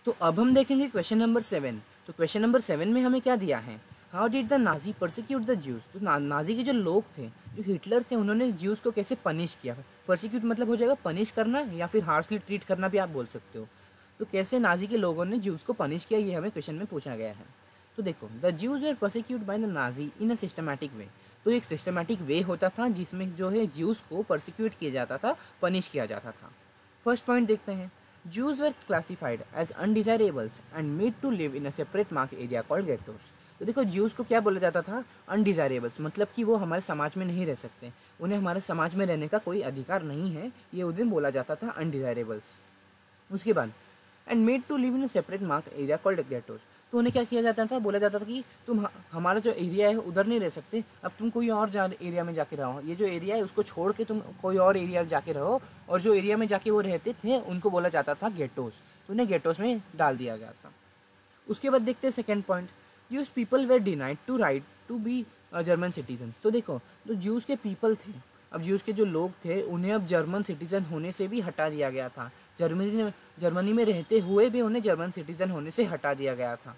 तो अब हम देखेंगे क्वेश्चन नंबर 7। तो क्वेश्चन नंबर 7 में हमें क्या दिया है, how did the Nazi persecute the Jews. तो नाजी के जो लोग थे, जो हिटलर थे, उन्होंने ज्यूज को कैसे पनिश किया। परसिक्यूट मतलब हो जाएगा पनिश करना या फिर हार्शली ट्रीट करना भी आप बोल सकते हो। तो कैसे नाजी के लोगों ने ज्यूज को पनिश किया, ये हमें क्वेश्चन में पूछा गया है। तो देखो, the Jews were persecute by the Nazi in a systematic way. तो एक सिस्टमैटिक वे होता था जिसमें जो है ज्यूज को परसिक्यूट किया जाता था, पनिश किया जाता था। फर्स्ट पॉइंट देखते हैं, Jews were classified as undesirables and made to live in a separate marked area called ghettos। तो देखो, ज्यूज को क्या बोला जाता था, अनडिजायरेबल्स, मतलब कि वो हमारे समाज में नहीं रह सकते, उन्हें हमारे समाज में रहने का कोई अधिकार नहीं है, ये उन्हें बोला जाता था अनडिजायरेबल्स। उसके बाद and made to live in a separate marked area called ghettos. तो उन्हें क्या किया जाता था, बोला जाता था कि तुम हमारा जो एरिया है उधर नहीं रह सकते, अब तुम कोई और एरिया में जाके रहो, ये जो एरिया है उसको छोड़ के तुम कोई और एरिया में जाके रहो। और जो एरिया में जाके वो रहते थे उनको बोला जाता था गेटोस, तो उन्हें गेटोस में डाल दिया गया था। उसके बाद देखते हैं second point, Jews people were denied to right to be German citizens. तो देखो, जो ज्यूज के पीपल थे, अब ज्यूज के जो लोग थे उन्हें अब जर्मन सिटीजन होने से भी हटा दिया गया था। जर्मनी में रहते हुए भी उन्हें जर्मन सिटीजन होने से हटा दिया गया था।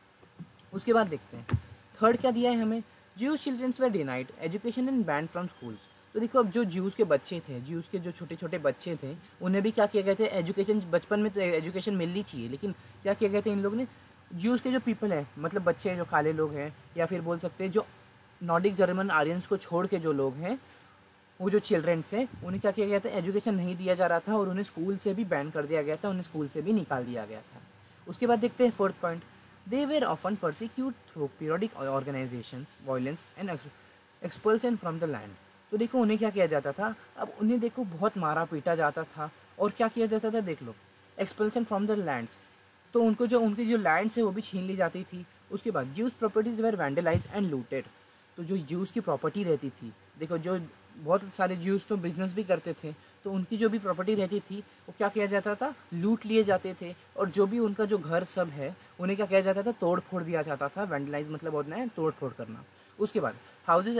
उसके बाद देखते हैं थर्ड क्या दिया है हमें, Jews childrens were denied education and banned from schools. तो देखो, अब जो ज्यूज़ के बच्चे थे, ज्यूज़ के जो छोटे छोटे बच्चे थे, उन्हें भी क्या किया गया था, एजुकेशन, बचपन में तो एजुकेशन मिलनी चाहिए, लेकिन क्या किया गया था, इन लोग ने ज्यूज़ के जो पीपल हैं, मतलब बच्चे हैं जो काले लोग हैं, या फिर बोल सकते हैं जो नॉर्डिक जर्मन आर्यंस को छोड़ के जो लोग हैं, वो जो चिल्ड्रंस हैं, उन्हें क्या किया गया था, एजुकेशन नहीं दिया जा रहा था और उन्हें स्कूल से भी बैन कर दिया गया था, उन्हें स्कूल से भी निकाल दिया गया था। उसके बाद देखते हैं fourth point, they were often persecute through periodic organisations violence and expulsion from the land. तो देखो, उन्हें क्या किया जाता था, अब उन्हें देखो बहुत मारा पीटा जाता था और क्या किया जाता था, देख लो, एक्सपल्सन फ्रॉम द लैंड्स, तो उनको जो उनकी जो लैंड्स है वो भी छीन ली जाती थी। उसके बाद Jews properties were vandalise and looted. तो जो ज्यूज की प्रॉपर्टी रहती थी, देखो जो बहुत सारे ज्यूज तो बिजनेस भी करते थे, तो उनकी जो भी प्रॉपर्टी रहती थी वो क्या किया जाता था, लूट लिए जाते थे। और जो भी उनका जो घर सब है उन्हें क्या किया जाता था, तोड़ फोड़ दिया जाता था। वैंडलाइज मतलब होता है तोड़ फोड़ करना। उसके बाद हाउसेज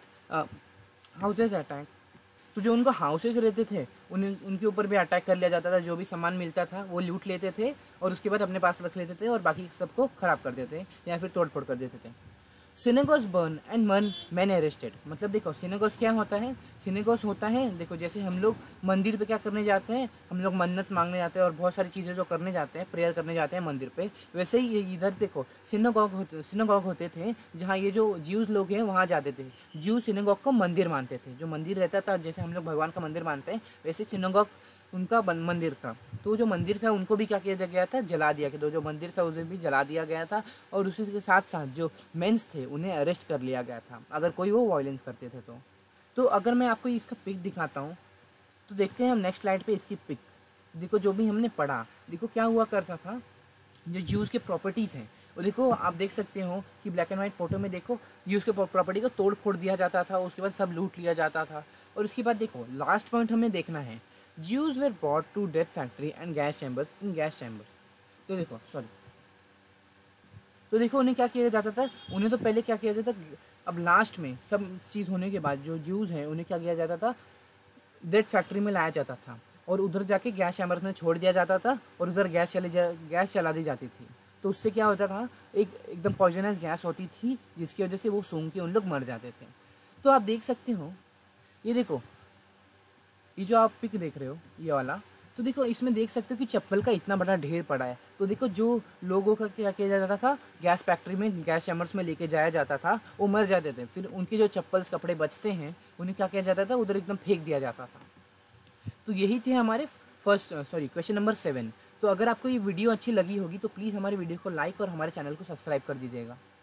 अटैक, तो जो उनको हाउसेज रहते थे उन्हें उनके ऊपर भी अटैक कर लिया जाता था। जो भी सामान मिलता था वो लूट लेते थे और उसके बाद अपने पास रख लेते थे और बाकी सबको ख़राब कर देते थे या फिर तोड़ फोड़ कर देते थे। Synagogues burn and man arrested. मतलब देखो, सिनेगोस क्या होता है, सिनेगोस होता है, देखो जैसे हम लोग मंदिर पे क्या करने जाते हैं, हम लोग मन्नत मांगने जाते हैं और बहुत सारी चीज़ें जो करने जाते हैं, प्रेयर करने जाते हैं मंदिर पे, वैसे ही ये इधर देखो सिनेगॉग होते थे जहाँ ये जो ज्यूज लोग हैं वहाँ जाते थे। ज्यू सिनेगॉग को मंदिर मानते थे, जो मंदिर रहता था, जैसे हम लोग भगवान का मंदिर मानते हैं वैसे सिनेगॉग उनका मंदिर था। तो जो मंदिर था उनको भी क्या किया गया था, जला दिया गया। तो जो मंदिर था उसे भी जला दिया गया था और उसी के साथ साथ जो मेंस थे उन्हें अरेस्ट कर लिया गया था अगर कोई वो वायलेंस करते थे। तो अगर मैं आपको इसका पिक दिखाता हूँ तो देखते हैं हम नेक्स्ट स्लाइड पे इसकी पिक। देखो, जो भी हमने पढ़ा, देखो क्या हुआ करता था, जो ज्यूज़ के प्रॉपर्टीज़ हैं वो देखो आप देख सकते हो कि ब्लैक एंड वाइट फोटो में देखो ज्यूज़ के प्रॉपर्टी को तोड़ फोड़ दिया जाता था, उसके बाद सब लूट लिया जाता था। और उसके बाद देखो लास्ट पॉइंट हमें देखना है, Jews were brought to death factory and gas chambers in gas chamber। तो देखो उन्हें क्या किया जाता था, उन्हें तो पहले क्या किया जाता था, अब लास्ट में सब चीज़ होने के बाद जो ज्यूज़ हैं उन्हें क्या किया जाता था, डेथ फैक्ट्री में लाया जाता था और उधर जाके गैस चैम्बर में छोड़ दिया जाता था और उधर गैस चला दी जाती थी। तो उससे क्या होता था, एकदम पॉइजनस गैस होती थी जिसकी वजह से वो सूंघ के उन लोग मर जाते थे। तो आप देख सकते हो, ये देखो, ये जो आप पिक देख रहे हो ये वाला, तो देखो इसमें देख सकते हो कि चप्पल का इतना बड़ा ढेर पड़ा है। तो देखो जो लोगों का क्या किया जाता था, गैस फैक्ट्री में गैस चैम्बर्स में लेके जाया जाता था, वो मर जाते थे, फिर उनके जो चप्पल्स कपड़े बचते हैं उन्हें क्या किया जाता था, उधर एकदम फेंक दिया जाता था। तो यही थे हमारे क्वेश्चन नंबर 7। तो अगर आपको ये वीडियो अच्छी लगी होगी तो प्लीज़ हमारे वीडियो को लाइक और हमारे चैनल को सब्सक्राइब कर दीजिएगा।